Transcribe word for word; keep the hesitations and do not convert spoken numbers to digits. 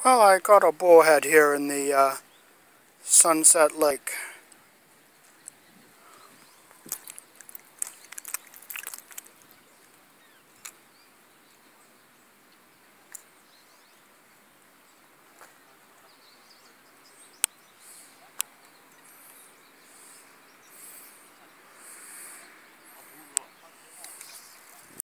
Well, I got a bullhead here in the uh, Sunset Lake.